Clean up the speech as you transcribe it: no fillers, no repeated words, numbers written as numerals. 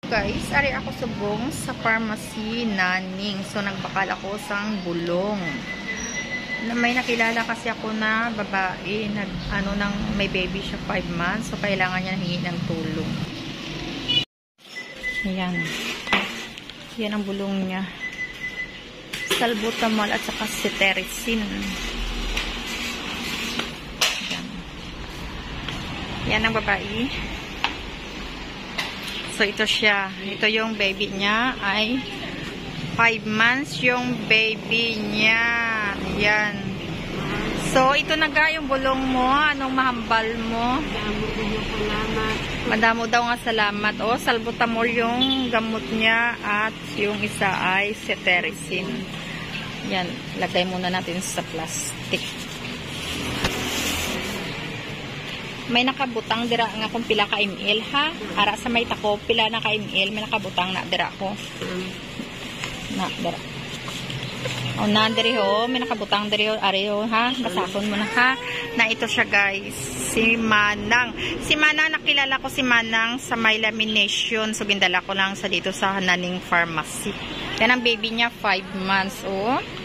Guys, ari ako subong sa pharmacy naning. So nagbakal ako sang bulong. May nakilala kasi ako na babae, nang may baby siya 5 months. So kailangan niya hingi ng tulong. Ayan. Yan ang bulong niya. Salbutamol at saka cetirizine. Ayan. Yan ang babae. So, ito siya. Ito yung baby niya ay 5 months yung baby niya. Yan. So, ito na ga yung bulong mo. Anong mahambal mo? Madamo daw nga salamat. O, salbutamol yung gamot niya at yung isa ay cetirizine. Yan. Lagay muna natin sa plastic. May nakabutang dira nga kung pila ka ml ha. Ara sa may tako pila na ka ml may nakabutang na dira ko. Na dira. O na diri ho, may nakabutang diri ho ari ho ha. Basakon mo na ha. Na ito siya guys. Si Manang. Si Manang nakilala ko si Manang sa may lamination. So gindala ko lang sa dito sa Naning Pharmacy. Yan ang baby niya 5 months oh.